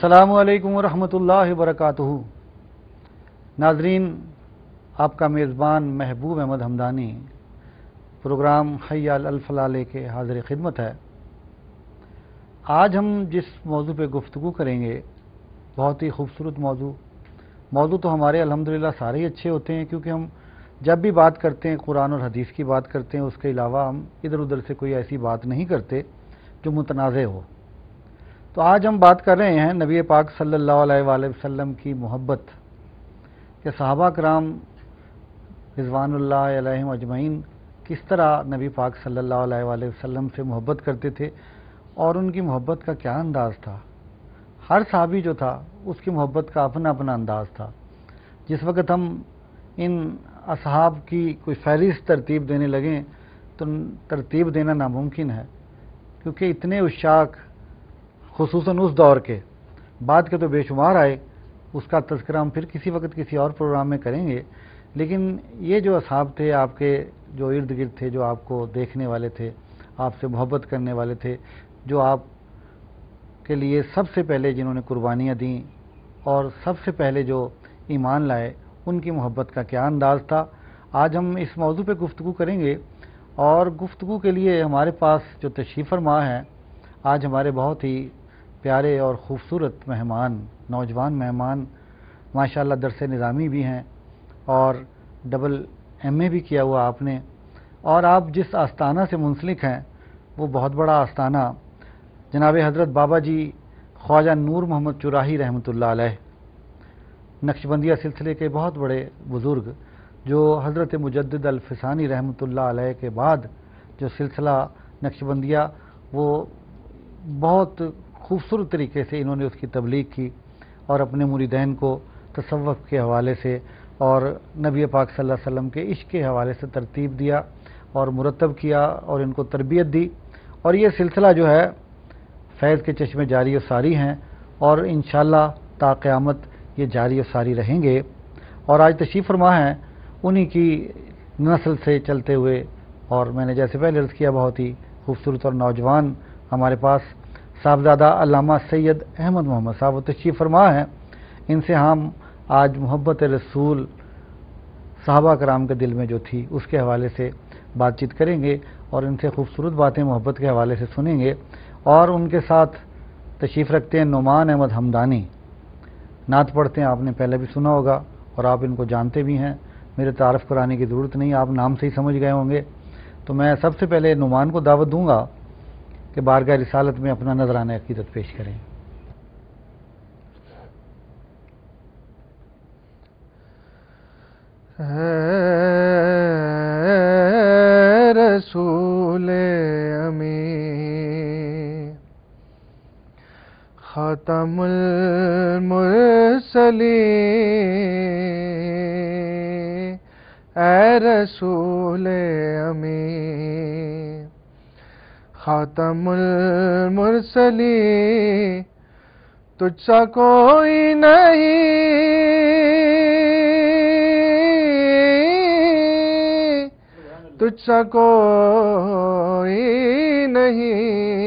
अस्सलामुअलैकुम वरहमतुल्लाहि वबरकातुहू। नाज़रीन, आपका मेज़बान महबूब अहमद हमदानी प्रोग्राम हय्या अल फलाह लेके हाज़िर खिदमत है। आज हम जिस मौजू पे गुफ्तगू करेंगे बहुत ही खूबसूरत मौजू तो हमारे अल्हम्दुलिल्लाह सारे ही अच्छे होते हैं, क्योंकि हम जब भी बात करते हैं कुरान और हदीस की बात करते हैं, उसके अलावा हम इधर उधर से कोई ऐसी बात नहीं करते जो मुतनाज़े हो। तो आज हम बात कर रहे हैं नबी पाक सल्लल्लाहु अलैहि वसल्लम की मोहब्बत के सहाबा कराम रिज़वानुल्लाह अलैहिम अजमईन किस तरह नबी पाक सल्लल्लाहु अलैहि वसल्लम से मोहब्बत करते थे और उनकी मोहब्बत का क्या अंदाज़ था। हर सहाबी जो था उसकी मोहब्बत का अपना अपना अंदाज़ था। जिस वक़्त हम इन असहाब की कोई फहरिस्त तरतीब देने लगें तो तरतीब देना नामुमकिन है, क्योंकि इतने उशाक खुसूसन उस दौर के बाद के तो बेशुमार आए। उसका तज़किरा हम फिर किसी वक्त किसी और प्रोग्राम में करेंगे। लेकिन ये जो असहाब थे आपके, जो इर्द गिर्द थे, जो आपको देखने वाले थे, आपसे मोहब्बत करने वाले थे, जो आप के लिए सबसे पहले जिन्होंने कुर्बानियाँ दी और सबसे पहले जो ईमान लाए, उनकी मोहब्बत का क्या अंदाज़ था। आज हम इस मौजू पे गुफ्तगू करेंगे और गुफ्तगू के लिए हमारे पास जो तशरीफ़ फरमा हैं आज हमारे बहुत ही प्यारे और ख़ूबसूरत मेहमान, नौजवान मेहमान, माशाअल्लाह दरस निज़ामी भी हैं और डबल MA भी किया हुआ आपने, और आप जिस आस्थाना से मुंसलिक हैं वो बहुत बड़ा आस्थाना जनाब हज़रत बाबा जी ख्वाजा नूर मोहम्मद चुराही रहमतुल्लाह अलैह, नक्शबंदिया सिलसिले के बहुत बड़े बुज़ुर्ग, जो हज़रत मुजद्दिद अल फ़िसानी रहमतुल्लाह अलैह के बाद जो सिलसिला नक्शबंदिया, वो बहुत खूबसूरत तरीके से इन्होंने उसकी तबलीग की और अपने मुरीदैन को तसव्वुफ़ के हवाले से और नबी पाक सल्लल्लाहु अलैहि वसल्लम के इश्क़ के हवाले से तरतीब दिया और मुरतब किया और इनको तरबियत दी। और ये सिलसिला जो है फैज़ के चश्मे जारी और सारी हैं और इंशाअल्लाह ता क़यामत ये जारी और सारी रहेंगे। और आज तशरीफ़ फरमा हैं उन्हीं की नस्ल से चलते हुए, और मैंने जैसे पहले अर्ज़ किया बहुत ही खूबसूरत और नौजवान हमारे पास साहबज़ादा अल्लामा सैयद अहमद मोहम्मद साहब तशरीफ़ फरमा हैं। इनसे हम आज मोहब्बत रसूल सहाबा कराम के दिल में जो थी उसके हवाले से बातचीत करेंगे और इनसे खूबसूरत बातें मोहब्बत के हवाले से सुनेंगे। और उनके साथ तशरीफ़ रखते हैं नुमान अहमद हमदानी, नात पढ़ते हैं, आपने पहले भी सुना होगा और आप इनको जानते भी हैं, मेरे तारफ़ कराने की ज़रूरत नहीं, आप नाम से ही समझ गए होंगे। तो मैं सबसे पहले नुमान को दावत दूँगा कि बारगाह रिसालत में अपना नजराना अक़ीदत पेश करें। रसूले अमी ख़ातमुल मुरसलीन, ऐ रसूले अमी ख़ातमुल मुरसलीन, तुझसा कोई नहीं, तुझसा कोई नहीं,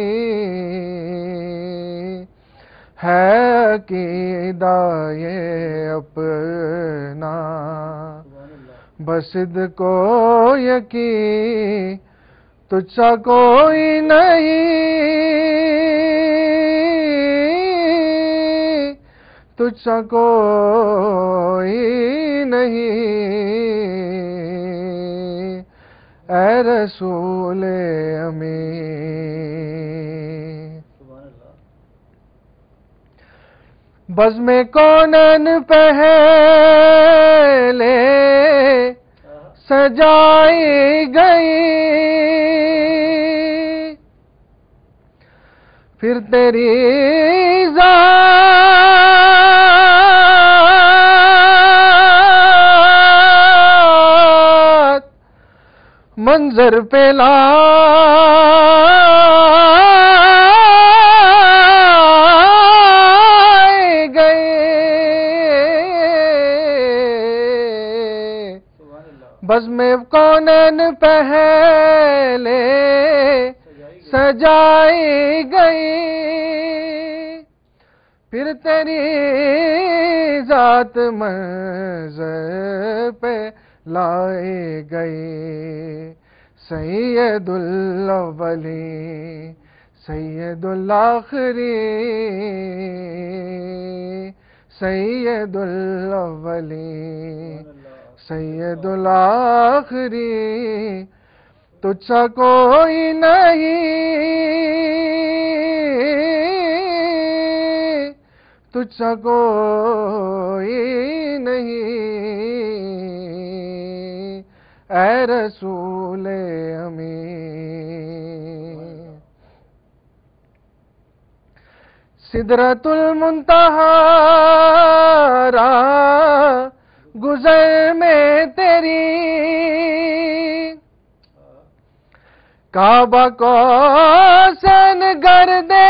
है अक़ीदा ये अपना बसिद को यकीन, तुझसा कोई नहीं, तुझसा कोई नहीं, ऐ रसूले अमी। बज़्म कौनन पहले सजाई गई, फिर तेरी ज़ात मंज़र पे लाई गई। बज़्म कौनन पहले सजाई गई, پھر تیری ذات منظر پہ لائے گئے سید الاولین سید الاخرین سید الاولین سید الاخرین تجھ سا کوئی نہیں تجھ سا کوئی نہیں اے رسول امین سدرۃ المنتہی راہ گزر میں تیری کعبہ کو سن گردے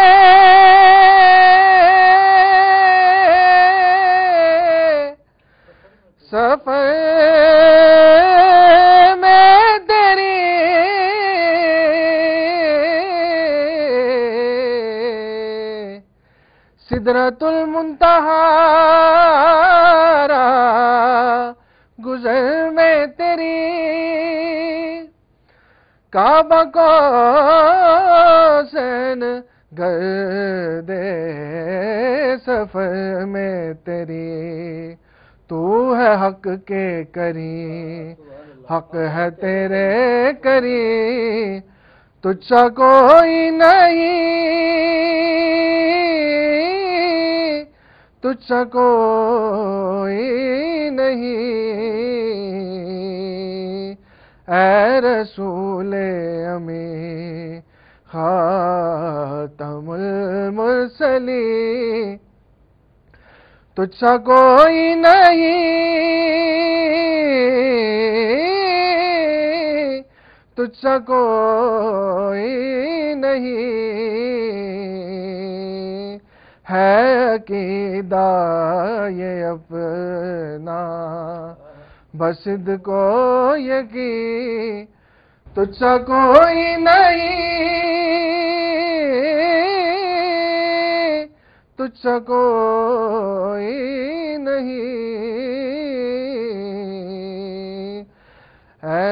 سفر میں تیری سدرۃ المنتہی راہ گزر میں تیری کعبہ کو سن گردے سفر میں تیری تو ہے حق کے کریم حق ہے تیرے کریم تجھ سا کوئی نہیں تجھ سا کوئی نہیں اے رسول امین خاتم المرسلین تجھ سا کوئی نہیں تجھ سا کوئی نہیں ہے عقیدہ یہ اپنا بسد کو یقین تجھ سا کوئی نہیں تجھ سا کوئی نہیں اے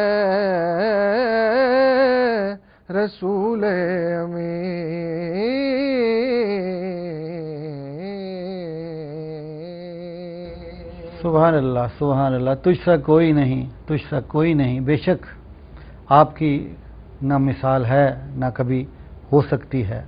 رسول امین سبحان اللہ سبحان اللہ تجھ سا کوئی نہیں تجھ سا کوئی نہیں بے شک آپ کی نہ مثال ہے نہ کبھی ہو سکتی ہے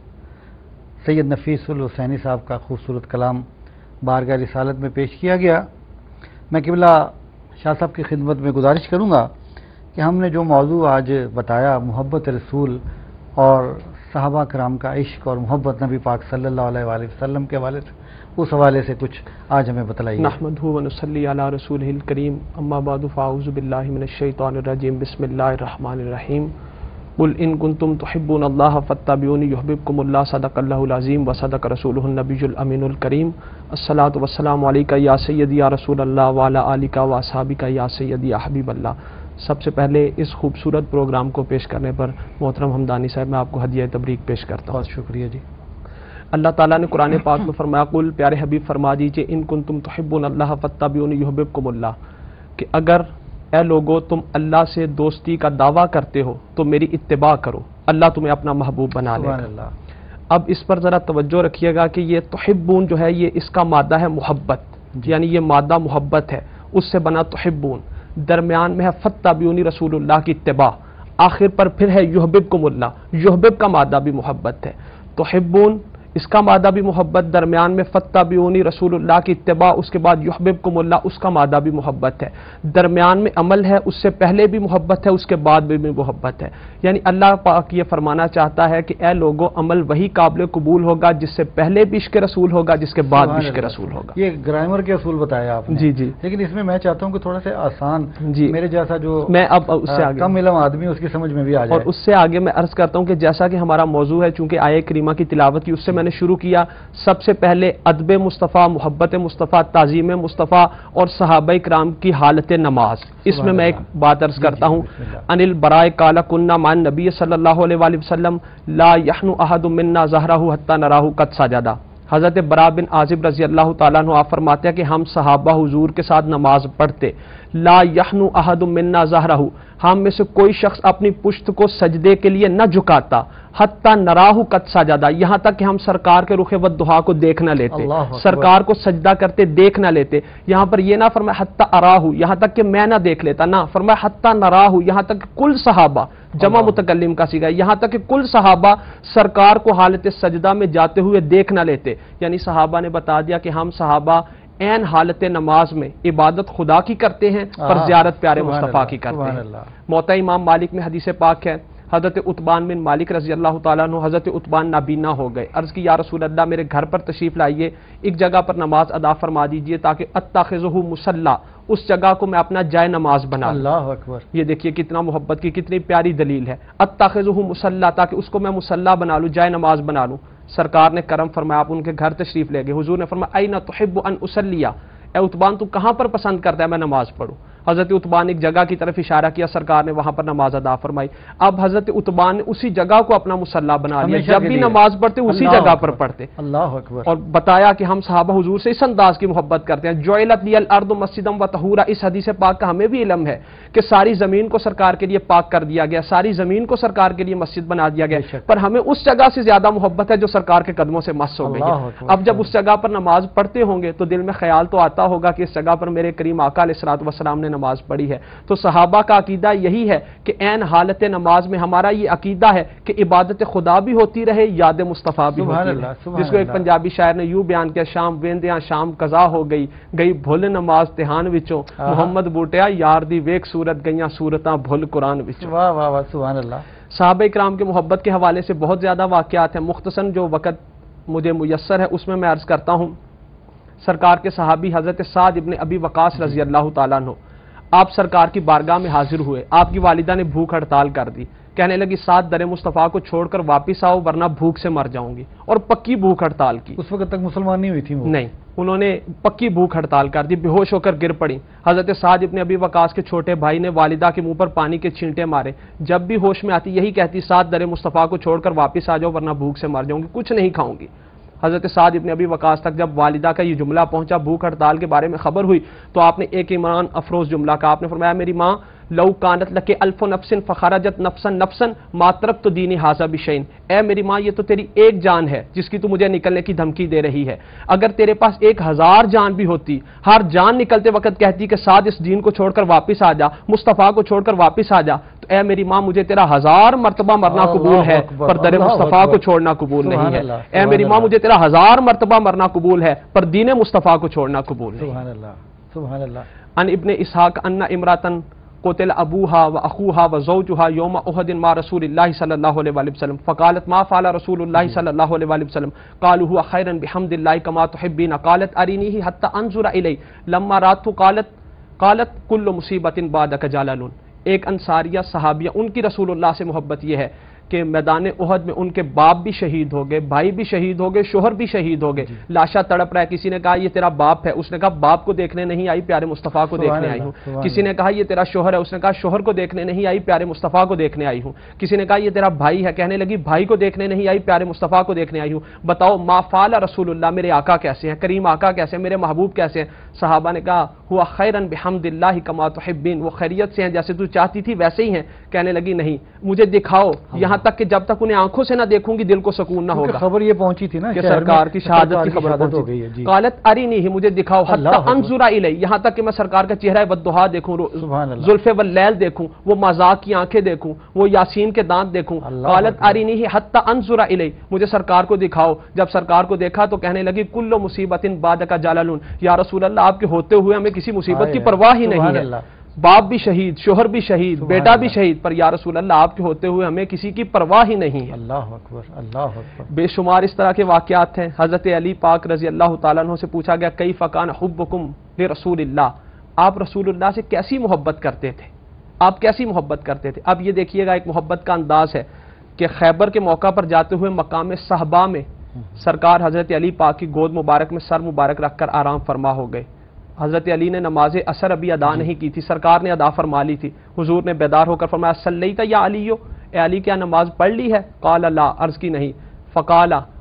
سید نفیس الحسینی صاحب کا خوبصورت کلام بارگاہ رسالت میں پیش کیا گیا میں قبلہ شاہ صاحب کی خدمت میں گزارش کروں گا کہ ہم نے جو موضوع آج بتایا محبت رسول اور صحابہ کرام کا عشق اور محبت نبی پاک صلی اللہ علیہ وآلہ وسلم کے حوالے سے اس حوالے سے کچھ آج ہمیں بتلائیے نحمدہ و نصلی علی رسولہ الکریم اما بعد فاعوذ باللہ من الشیطان الرجیم بسم اللہ الرحمن الرحیم قل ان کنتم تحبون اللہ فاتبعونی یحببکم اللہ صدق اللہ العظیم و صدق رسولہ النبی الامین الکریم الصلاۃ والسلام علیکہ یا سیدی یا رسول اللہ وعلی آلک و اصحابک یا سیدی یا حبیب اللہ سب سے پہلے اس خوبصورت پروگرام کو پیش کرنے پر محترم حمدانی صاحب میں آپ کو ہدیہ تبریک پیش کرتا ہوں بہت شکریہ جی اللہ تعالیٰ نے قرآن پاک میں فرمایا قل پیارے حبیب فرما دیجئے ان کنتم تحبون اللہ فاتبعونی یحببکم اللہ کہ اگر اے لوگو تم اللہ سے دوستی کا دعویٰ کرتے ہو تو میری اتباع کرو اللہ تمہیں اپنا محبوب بنا لے گا اب اس پر ذرا توجہ رکھیے گا کہ یہ تحبون جو ہے یہ اس کا مادہ ہے محبت یعنی یہ مادہ محبت ہے اس سے بنا تحبون درمیان میں ہے فاتبعونی رسول اللہ کی اتباع آخر پر پھر ہے یحببکم اللہ یحبب کا مادہ بھی محبت ہے تحبون اس کا مادہ بھی محبت درمیان میں فاتبعونی رسول اللہ کی اتباع اس کے بعد یحببکم اللہ اس کا مادہ بھی محبت ہے درمیان میں عمل ہے اس سے پہلے بھی محبت ہے اس کے بعد بھی محبت ہے یعنی اللہ پاک یہ فرمانا چاہتا ہے کہ اے لوگو عمل وہی قابل قبول ہوگا جس سے پہلے بھی عشق رسول ہوگا جس کے بعد بھی عشق رسول ہوگا یہ گرامر کے اصول بتایا آپ نے جی جی لیکن اس میں میں چاہتا ہوں کہ تھوڑا سا آسان جی میرے جیسا جو میں اب اس سے آگے کم علم آدمی اس کی سمجھ میں بھی آ جائے اور اس سے آگے میں عرض کرتا ہوں کہ جیسا کہ ہمارا موضوع ہے چونکہ آیہ کریمہ کی تلاوت کی اس سے میں نے شروع کیا سب سے پہلے ادب مصطفیٰ محبت مصطفیٰ تعظیم مصطفیٰ اور صحابہ کرام کی حالت نماز اس میں ایک بات عرض کرتا ہوں ان البراء قال كنا مع النبي صلی اللہ علیہ وآلہ وسلم لا يحن احد منا ظهره حتى نراه قد سجد حضرت برا بن عازب رضی اللہ تعالیٰ عنہ آپ فرماتے ہیں کہ ہم صحابہ حضور کے ساتھ نماز پڑھتے، لا یحنو احد منا ظہرہ، ہم میں سے کوئی شخص اپنی پشت کو سجدے کے لیے نہ جھکاتا، حتی نراہ قد سجدہ، یہاں تک کہ ہم سرکار کے رخ والضحیٰ کو دیکھ نہ لیتے، سرکار کو سجدہ کرتے دیکھ نہ لیتے۔ یہاں پر یہ نہ فرمایا حتی اراہ، یہاں تک کہ میں نہ دیکھ لیتا، نہ فرمایا حتی نراہ، یہاں تک کہ کل صحابہ، جمع متکلم کا صیغہ، یہاں تک کہ کل صحابہ سرکار کو حالت سجدہ میں جاتے ہوئے دیکھ نہ لیتے۔ یعنی صحابہ نے بتا دیا کہ ہم صحابہ این حالت نماز میں عبادت خدا کی کرتے ہیں اور زیارت پیارے مصطفیٰ کی کرتے ہیں۔ موطا امام مالک میں حدیث پاک ہے، حضرت عتبان بن مالک رضی اللہ تعالیٰ عنہ، حضرت عتبان نابینا ہو گئے، عرض کی یا رسول اللہ میرے گھر پر تشریف لائیے، ایک جگہ پر نماز ادا فرما دیجئے تاکہ اتخذہ مصلی، اس جگہ کو میں اپنا جائے نماز بنا لوں۔ اللہ اکبر، یہ دیکھیے کتنا محبت کی کتنی پیاری دلیل ہے، اتخذہ مصلی، تاکہ اس کو میں مصلی بنا لوں، جائے نماز بنا لوں۔ سرکار نے کرم فرمایا، آپ ان کے گھر تشریف لے گئے، حضور نے فرمایا اینا تحب ان اصلی، اے عتبان تو کہاں پر پسند کرتا ہے میں نماز پڑھوں؟ حضرت عتبان ایک جگہ کی طرف اشارہ کیا، سرکار نے وہاں پر نماز ادا فرمائی۔ اب حضرت عتبان نے اسی جگہ کو اپنا مصلی بنا لیا، جب بھی نماز پڑھتے اسی جگہ پر پڑھتے۔ اللہ اکبر، اور بتایا کہ ہم صحابہ حضور سے اس انداز کی محبت کرتے ہیں، جعلت لی الارض مسجدا وطہورا، اس حدیث پاک کا ہمیں بھی علم ہے کہ ساری زمین کو سرکار کے لیے پاک کر دیا گیا، ساری زمین کو سرکار کے لیے مسجد بنا دیا گیا، پر ہمیں اس جگہ سے زیادہ محبت ہے جو سرکار کے قدموں سے مس ہو گئی ہے۔ اب جب اس جگہ پر نماز پڑھتے ہوں گے تو دل میں خیال تو آتا ہوگا کہ اس جگہ پر میرے کریم آقا علیہ الصلوۃ والسلام نے نماز پڑھی ہے۔ تو صحابہ کا عقیدہ یہی ہے کہ عین حالت نماز میں ہمارا یہ عقیدہ ہے کہ عبادت خدا بھی ہوتی رہے، یاد مصطفیٰ بھی ہوتی رہے، جس کو ایک پنجابی شاعر نے یوں بیان کیا، شام ویندیاں شام قضا ہو گئی، گئی بھول نماز تہان وچوں، محمد بوٹیا یار دی ویک صورت گئیاں صورتاں بھول قرآن وچوں۔ واہ واہ واہ، سبحان اللہ۔ صحابہ کرام کے محبت کے حوالے سے بہت زیادہ واقعات ہیں، مختصراً جو وقت مجھے میسر ہے اس میں عرض کرتا ہوں۔ سرکار کے صحابی حضرت سعد ابن ابی وقاص رضی اللہ تعالیٰ عنہ، آپ سرکار کی بارگاہ میں حاضر ہوئے، آپ کی والدہ نے بھوک ہڑتال کر دی، کہنے لگی سعد در مصطفیٰ کو چھوڑ کر واپس آؤ ورنہ بھوک سے مر جاؤں گی، اور پکی بھوک ہڑتال کی۔ اس وقت تک مسلمان نہیں ہوئی تھی وہ؟ نہیں، انہوں نے پکی بھوک ہڑتال کر دی، بے ہوش ہو کر گر پڑی۔ حضرت سعد ابن ابی وقاص کے چھوٹے بھائی نے والدہ کے منہ پر پانی کے چھینٹے مارے، جب بھی ہوش میں آتی یہی کہتی سعد در مصطفیٰ کو چھوڑ کر واپس آ جاؤ ورنہ بھوک سے مر جاؤں گی، کچھ نہیں کھاؤں گی۔ حضرت سعد ابن ابی وقاص تک جب والدہ کا یہ جملہ پہنچا، بھوک ہڑتال کے بارے میں خبر ہوئی، تو آپ نے ایک ایمان افروز جملہ کہا، آپ نے فرمایا میری ماں لو کانت لک الف نفس فخرجت نفسا نفسا ما ترکت دینی ھذا بشیء، اے میری ماں یہ تو تیری ایک جان ہے جس کی تو مجھے نکلنے کی دھمکی دے رہی ہے، اگر تیرے پاس 1000 جان بھی ہوتی، ہر جان نکلتے وقت کہتی کہ سعد اس دین کو چھوڑ کر واپس آ جا، مصطفیٰ کو چھوڑ کر واپس آ جا، تو اے میری ماں مجھے تیرا 1000 مرتبہ مرنا قبول ہے پر در مصطفیٰ کو چھوڑنا قبول نہیں ہے، اے میری ماں مجھے تیرا 1000 مرتبہ مرنا قبول ہے پر دین مصطفیٰ کو چھوڑنا قبول نہیں۔ سبحان اللہ، سبحان اللہ۔ ان ابن اسحاق ان امراتن قتل ابوها واخوها وزوجها يوم احد مع رسول الله صلى الله عليه وسلم فقالت ما فعل رسول الله صلى الله عليه وسلم قالوا هو خيرا بحمد الله كما تحبين قالت ارينيه حتى انظر اليه لما رات قالت كل مصیبت بعدك جلال۔ ایک انصاریہ صحابیہ، ان کی رسول اللہ سے محبت یہ ہے کہ میدان احد میں ان کے باپ بھی شہید ہو گئے، بھائی بھی شہید ہو گئے، شوہر بھی شہید ہو گئے، لاشا تڑپ رہا ہے، کسی نے کہا یہ تیرا باپ ہے، اس نے کہا باپ کو دیکھنے نہیں آئی پیارے مصطفیٰ کو دیکھنے آئی ہوں، کسی نے کہا یہ تیرا شوہر ہے، اس نے کہا شوہر کو دیکھنے نہیں آئی پیارے مصطفیٰ کو دیکھنے آئی ہوں، کسی نے کہا یہ تیرا بھائی ہے، کہنے لگی بھائی کو دیکھنے نہیں آئی پیارے مصطفیٰ کو دیکھنے آئی ہوں، بتاؤ ما فعل رسول اللہ، میرے آقا کیسے ہیں، کریم آقا کیسے ہیں، میرے محبوب کیسے ہیں؟ صحابہ نے کہا ہوا خیرا بحمد اللہ کما تحبین، وہ خیریت سے ہیں جیسے تو چاہتی تھی ویسے ہی ہیں۔ کہنے لگی نہیں مجھے دکھاؤ، یہاں تک کہ جب تک انہیں آنکھوں سے نہ دیکھوں گی دل کو سکون نہ ہوگا۔ خبر یہ پہنچی تھی نا کہ سرکار کی شہادت کی خبر ہو گئی ہے۔ قالت ارینی، مجھے دکھاؤ، حتی انظر الی، یہاں تک کہ میں سرکار کا چہرہ والضحیٰ دیکھوں، زلف واللیل دیکھوں، وہ مذاق کی آنکھیں دیکھوں، وہ یاسین کے دانت دیکھوں۔ قالت ارینی حتی انظر الی، مجھے سرکار کو دکھاؤ۔ جب سرکار کو دیکھا تو کہنے لگی کل مصیبت بعدک جلال، یا رسول اللہ آپ کے ہوتے ہوئے ہمیں کسی مصیبت کی پرواہ ہی نہیں ہے، باپ بھی شہید، شوہر بھی شہید، بیٹا بھی شہید، پر یا رسول اللہ آپ کے ہوتے ہوئے ہمیں کسی کی پرواہ ہی نہیں ہے۔ اللہ اکبر، اللہ اکبر۔ بے شمار اس طرح کے واقعات ہیں۔ حضرت علی پاک رضی اللہ تعالیٰ عنہ سے پوچھا گیا کیف کان حبکم لرسول اللہ، آپ رسول اللہ سے کیسی محبت کرتے تھے، آپ کیسی محبت کرتے تھے؟ اب یہ دیکھیے گا ایک محبت کا انداز ہے کہ خیبر کے موقع پر جاتے ہوئے مقام صحبہ میں سرکار حضرت علی پاک کی گود مبارک میں سر مبارک رکھ کر آرام فرما ہو گئے۔ حضرت علی نے نماز عصر ابھی ادا نہیں کی تھی، سرکار نے ادا فرما لی تھی، حضور نے بیدار ہو کر فرمایا صلیت یا علیو، اے علی کیا نماز پڑھ لی ہے؟ قال لا، عرض کی نہیں، فقال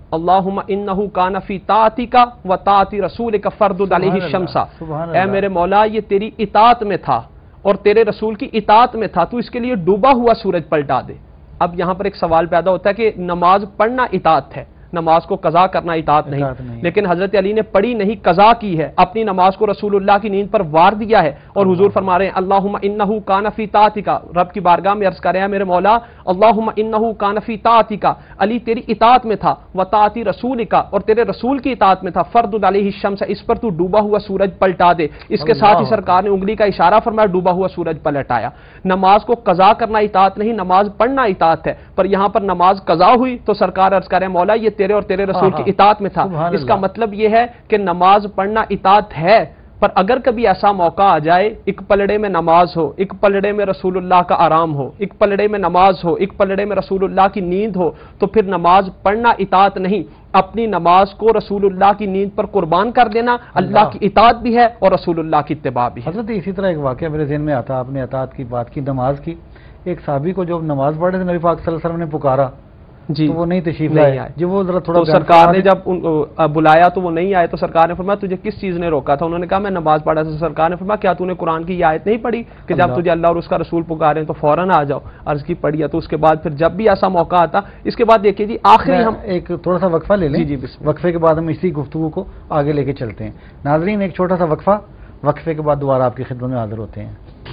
اللہم انہو کان فی طاعتک و طاعت رسولک فردد علیہ الشمس، اے میرے مولا یہ تیری اطاعت میں تھا اور تیرے رسول کی اطاعت میں تھا، تو اس کے لیے ڈوبا ہوا سورج پلٹا دے۔ اب یہاں پر ایک سوال پیدا ہوتا ہے کہ نماز پڑھنا اطاعت ہے، نماز کو قضا کرنا اطاعت نہیں، لیکن حضرت علی نے پڑھی نہیں، قضا کی ہے، اپنی نماز کو رسول اللہ کی نیند پر وار دیا ہے، اور حضور فرما رہے ہیں اللہم انہو کان فی طاعتک، رب کی بارگاہ میں عرض کر رہے ہیں میرے مولا اللہم انہو کان فی طاعتک، علی تیری اطاعت میں تھا، و طاعت رسولک، اور تیرے رسول کی اطاعت میں تھا، فردد علیہ الشمس، اس پر تو ڈوبا ہوا سورج پلٹا دے۔ اس کے ساتھ ہی سرکار نے انگلی کا اشارہ فرمایا، ڈوبا ہوا سورج پلٹایا۔ نماز کو قضا کرنا اطاعت نہیں، نماز پڑھنا اطاعت ہے، پر یہاں پر نماز قضا ہوئی تو سرکار عرض کر رہے ہیں مولا یہ تیرے اور تیرے رسول کی اطاعت میں تھا۔ اس کا مطلب یہ ہے کہ نماز پڑھنا اطاعت ہے، پر اگر کبھی ایسا موقع آ جائے ایک پلڑے میں نماز ہو، ایک پلڑے میں رسول اللہ کا آرام ہو، ایک پلڑے میں نماز ہو، ایک پلڑے میں رسول اللہ کی نیند ہو، تو پھر نماز پڑھنا اطاعت نہیں، اپنی نماز کو رسول اللہ کی نیند پر قربان کر دینا اللہ کی اطاعت بھی ہے اور رسول اللہ کی اتباع بھی ہے۔ حضرت اسی طرح ایک واقعہ میرے ذہن میں آتا، آپ نے اطاعت کی بات کی، نماز کی، ایک صحابی کو جب نماز پڑھ رہے تھے نبی پاک صلی اللہ علیہ وسلم نے پکارا جی تو وہ نہیں تشریف نہیں لائے، آئے، جب وہ ذرا تھوڑا تو سرکار نے جب بلایا تو وہ نہیں آئے، تو سرکار نے فرمایا تجھے کس چیز نے روکا تھا؟ انہوں نے کہا میں نماز پڑھا تھا۔ سرکار نے فرمایا کیا تو نے قرآن کی یہ آیت نہیں پڑھی کہ جب تجھے اللہ اور اس کا رسول پکارے تو فوراً آ جاؤ؟ عرض کی پڑھی ہے۔ تو اس کے بعد پھر جب بھی ایسا موقع آتا، اس کے بعد دیکھیے جی آخری ہم ایک تھوڑا سا وقفہ لے لیں، جی بسم اللہ۔ وقفے کے بعد ہم اسی گفتگو کو آگے لے کے چلتے ہیں۔ ناظرین ایک چھوٹا سا وقفہ، وقفے کے بعد دوبارہ آپ کی خدمت میں حاضر ہوتے ہیں۔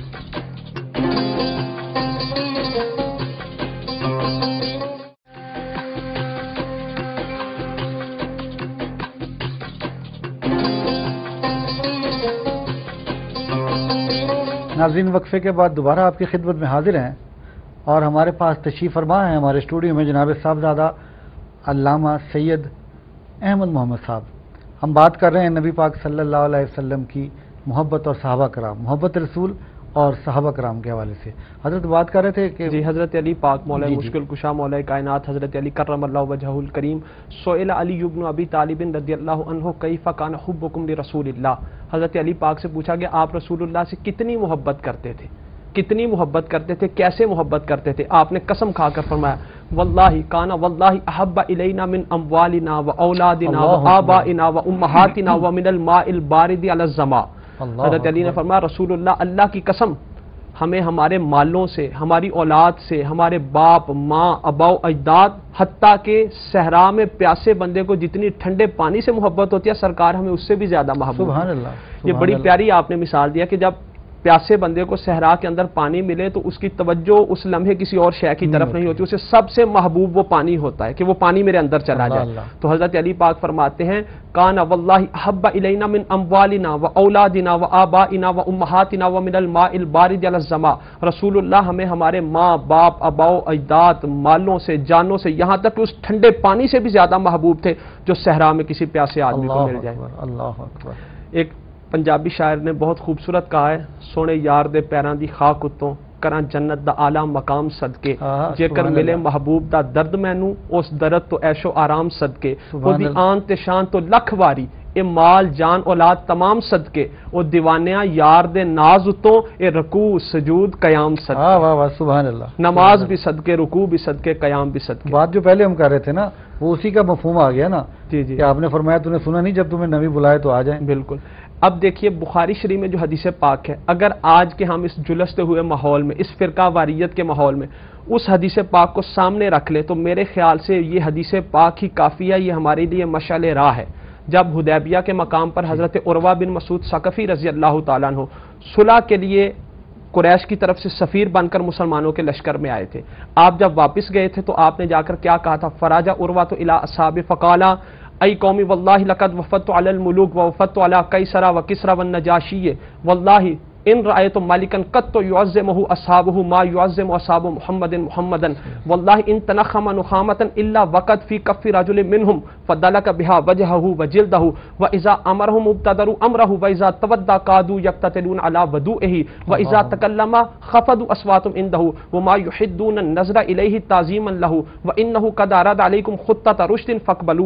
ناظرین وقفے کے بعد دوبارہ آپ کی خدمت میں حاضر ہیں، اور ہمارے پاس تشریف فرما ہے ہمارے اسٹوڈیو میں جناب صاحبزادہ علامہ سید احمد محمد صاحب۔ ہم بات کر رہے ہیں نبی پاک صلی اللہ علیہ وسلم کی محبت اور صحابہ کرام، محبت رسول اور صحابہ کرام کے حوالے سے حضرت بات کر رہے تھے کہ جی حضرت علی پاک مولا جی مشکل کشا مولا کائنات حضرت علی کرم اللہ وجہہ الکریم، سئل علی بن ابی طالب رضی اللہ عنہ کیف کان حبکم لرسول اللہ، حضرت علی پاک سے پوچھا کہ آپ رسول اللہ سے کتنی محبت کرتے تھے، کتنی محبت کرتے تھے، کیسے محبت کرتے تھے؟ آپ نے قسم کھا کر فرمایا واللہ کان واللہ احب الینا من اموالنا و اولادنا و آبائنا و امہاتنا و من الماء البارد علی الظما۔ حضرت علی نے فرمایا رسول اللہ اللہ کی قسم ہمیں ہمارے مالوں سے، ہماری اولاد سے، ہمارے باپ ماں ابا و اجداد، حتیٰ کہ صحرا میں پیاسے بندے کو جتنی ٹھنڈے پانی سے محبت ہوتی ہے سرکار ہمیں اس سے بھی زیادہ محبوب سبحان ہے۔ اللہ، یہ بڑی پیاری آپ نے مثال دیا کہ جب پیاسے بندے کو صحرا کے اندر پانی ملے تو اس کی توجہ اس لمحے کسی اور شے کی طرف نہیں ہوتی، اسے سب سے محبوب وہ پانی ہوتا ہے کہ وہ پانی میرے اندر چلا جائے۔ تو حضرت علی پاک فرماتے ہیں کان واللہ احب الینا من اموالنا و اولادنا و آبائنا و امہاتنا و من الماء البارد علی الظما، رسول اللہ ہمیں ہمارے ماں باپ ابا و اجداد، مالوں سے، جانوں سے، یہاں تک کہ اس ٹھنڈے پانی سے بھی زیادہ محبوب تھے جو صحرا میں کسی پیاسے آدمی کو مل جائے۔ اللہ اکبر۔ ایک پنجابی شاعر نے بہت خوبصورت کہا ہے سونے یار دے پیراں دی خاک اتوں کراں جنت دا اعلی مقام صدقے، جے کر ملے محبوب دا درد مینوں اس درد تو عیش و آرام صدقے، او دی آن تے شان تو لکھ واری اے مال جان اولاد تمام صدقے، او دیوانیاں یار دے ناز اتوں اے رکوع سجود قیام صدقے۔ واہ واہ سبحان اللہ، نماز بھی صدقے، رکوع بھی صدقے، قیام بھی صدقے۔ بات جو پہلے ہم کر رہے تھے نا وہ اسی کا مفہوم آ گیا نا جی جی کہ آپ نے فرمایا تو نے سنا نہیں جب تمہیں نبی بلائے تو آ جائیں۔ بالکل۔ اب دیکھیے بخاری شریف میں جو حدیث پاک ہے، اگر آج کے ہم اس جلستے ہوئے ماحول میں، اس فرقہ واریت کے ماحول میں اس حدیث پاک کو سامنے رکھ لے تو میرے خیال سے یہ حدیث پاک ہی کافی ہے، یہ ہمارے لیے مشعل راہ ہے۔ جب حدیبیہ کے مقام پر حضرت عروہ بن مسعود ثقفی رضی اللہ تعالیٰ عنہ صلح کے لیے قریش کی طرف سے سفیر بن کر مسلمانوں کے لشکر میں آئے تھے، آپ جب واپس گئے تھے تو آپ نے جا کر کیا کہا تھا؟ فراجہ عروہ تو الی اصحاب فقالا ای قومی واللہ لقد وفدت علی الملوک ووفدت علی قیصر و کسرا والنجاشی واللہ ان رأیت مالکا قط یعظمہ اصحابہ ما یعظم اصحاب محمد محمدا واللہ ان تنخم نخامتا الا وقد فی کف رجل منہم فدلک بها وجہہ وجلدہ واذا امرہم ابتدروا امرہ واذا تودع قادوا یقتتلون علی ودوئہ واذا تکلم خفضوا اصواتهم عندہ وما یحدون النظر الیہ تعظیما لہ وانہ قد اراد علیکم خطۃ رشد فاقبلوها۔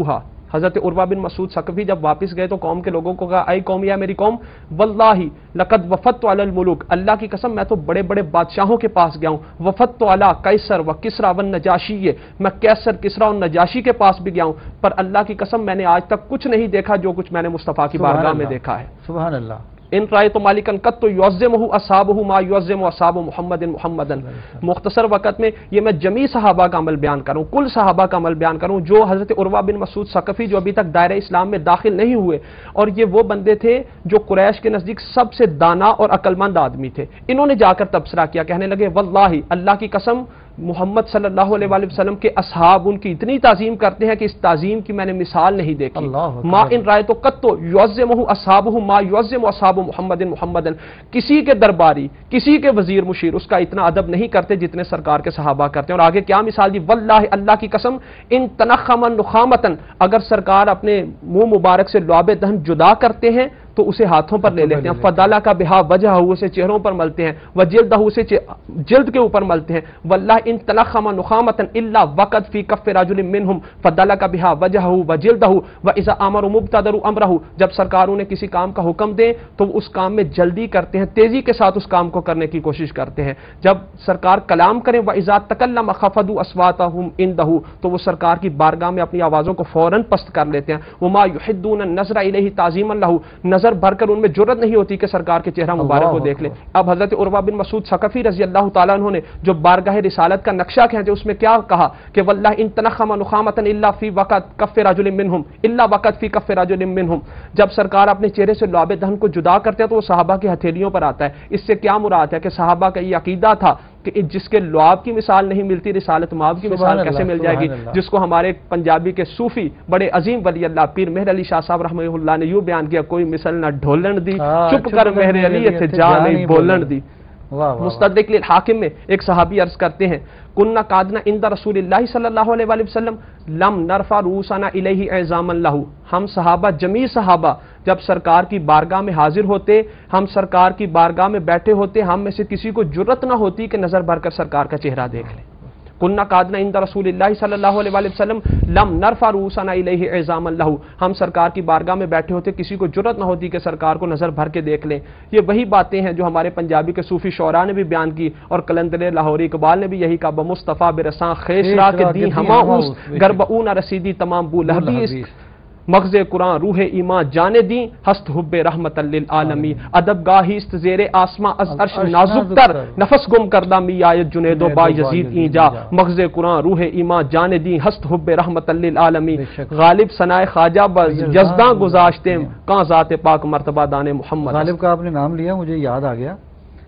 حضرت عروہ بن مسعود ثقفی جب واپس گئے تو قوم کے لوگوں کو کہا اے قوم یا میری قوم واللہ لقد وفدت علی الملوک، اللہ کی قسم میں تو بڑے بڑے بادشاہوں کے پاس گیا ہوں، وفدت علی قیصر و کسریٰ و النجاشی، میں قیصر کسریٰ اور نجاشی کے پاس بھی گیا ہوں، پر اللہ کی قسم میں نے آج تک کچھ نہیں دیکھا جو کچھ میں نے مصطفیٰ کی بارگاہ میں دیکھا ہے۔ سبحان اللہ۔ ان رائے تو مالکن قط یعظمہ اصحابہ ما یعظم اصحاب محمد محمدن۔ مختصر وقت میں یہ میں جمیع صحابہ کا عمل بیان کروں، کل صحابہ کا عمل بیان کروں جو حضرت عروہ بن مسعود ثقفی جو ابھی تک دائرہ اسلام میں داخل نہیں ہوئے، اور یہ وہ بندے تھے جو قریش کے نزدیک سب سے دانا اور عقل مند آدمی تھے، انہوں نے جا کر تبصرہ کیا، کہنے لگے واللہ اللہ کی قسم محمد صلی اللہ علیہ وآلہ وسلم کے اصحاب ان کی اتنی تعظیم کرتے ہیں کہ اس تعظیم کی میں نے مثال نہیں دیکھی۔ ما ان رائے تو قط یعظمہ اصحابہ ما یعظم اصحاب محمد محمدن، کسی کے درباری کسی کے وزیر مشیر اس کا اتنا ادب نہیں کرتے جتنے سرکار کے صحابہ کرتے ہیں۔ اور آگے کیا مثال دی، واللہ اللہ کی قسم ان تنخم نخامتن، اگر سرکار اپنے منہ مبارک سے لعاب دہن جدا کرتے ہیں تو اسے ہاتھوں پر لے لیتے ہیں، فضالہ کا بہا وجہ اسے چہروں پر ملتے ہیں، وجلدہ اسے جلد کے اوپر ملتے ہیں، واللہ ان تنخم نخامتا الا وقد فی کف رجل منہم فضالہ کا بہا وجہ وجلدہ واذا امر مبتدر امرہ، جب سرکار انہیں کسی کام کا حکم دیں تو وہ اس کام میں جلدی کرتے ہیں، تیزی کے ساتھ اس کام کو کرنے کی کوشش کرتے ہیں، جب سرکار کلام کریں واذا تکلم خفضوا اصواتهم عنده تو وہ سرکار کی بارگاہ میں اپنی آوازوں کو فوراً پست کر لیتے ہیں، وما يحدون النظر الیہ تعظیما له، نظر بھر کر ان میں جرت نہیں ہوتی کہ سرکار کے چہرہ مبارک کو دیکھ لیں۔ اب حضرت عروہ بن مسعود ثقفی رضی اللہ تعالیٰ عنہ نے جو بارگاہ رسالت کا نقشہ کھینچے اس میں کیا کہا کہ واللہ ان تنخم نخامتا الا فی وقت کف رجل منہم الا وقت فی کف رجل منہم، جب سرکار اپنے چہرے سے لعاب دہن کو جدا کرتے ہیں تو وہ صحابہ کی ہتھیلیوں پر آتا ہے۔ اس سے کیا مراد ہے کہ صحابہ کا یہ عقیدہ تھا کہ جس کے لعاب کی مثال نہیں ملتی رسالت مآب کی مثال کیسے مل جائے گی، جس کو ہمارے پنجابی کے صوفی بڑے عظیم ولی اللہ پیر مہر علی شاہ صاحب رحمہ اللہ نے یوں بیان کیا، کوئی مثل نہ ڈھولن دی چپ کر مہر علی تھے جا نہیں بولن دی۔ مستدرک للحاکم میں ایک صحابی عرض کرتے ہیں کننا قادنا عند رسول اللہ صلی اللہ علیہ وآلہ وسلم لم نرفع رؤوسنا الیہ اعظاما لہ، ہم صحابہ جمیع صحابہ جب سرکار کی بارگاہ میں حاضر ہوتے، ہم سرکار کی بارگاہ میں بیٹھے ہوتے، ہم میں سے کسی کو جرت نہ ہوتی کہ نظر بھر کر سرکار کا چہرہ دیکھ لیں۔ کننا قادنا عند رسول اللہ صلی اللہ علیہ وآلہ وسلم لم نرفع رؤوسنا الیہ اعظاما لہ، ہم سرکار کی بارگاہ میں بیٹھے ہوتے کسی کو جرت نہ ہوتی کہ سرکار کو نظر بھر کے دیکھ لیں۔ یہ وہی باتیں ہیں جو ہمارے پنجابی کے صوفی شعراء نے بھی بیان کی، اور قلندر لاہوری اقبال نے بھی یہی کہا بمصطفیٰ برساں خیسرا کے دی ہما اوس گربعو نہ رسیدی تمام بو لہبیس، مغز قرآن روح ایمان جانے دیں ہست حب رحمت للعالمی، ادب گاہیست زیر آسماں از عرش نازک تر، نفس گم کردہ می آیت جنید و با یزید اینجا، مغز قرآن روح ایمان جانے دیں ہست حب رحمت للعالمی، غالب ثنائے خواجہ یزداں گزاشتے کہاں ذات پاک مرتبہ دان محمد۔ غالب کا آپ نے نام لیا مجھے یاد آ گیا،